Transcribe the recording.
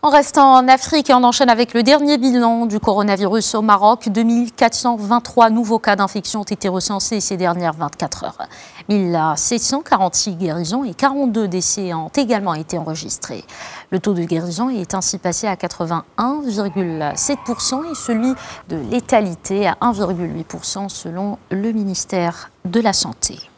On reste en Afrique et on enchaîne avec le dernier bilan du coronavirus au Maroc. 2423 nouveaux cas d'infection ont été recensés ces dernières 24 heures. 1746 guérisons et 42 décès ont également été enregistrés. Le taux de guérison est ainsi passé à 81,7% et celui de létalité à 1,8% selon le ministère de la Santé.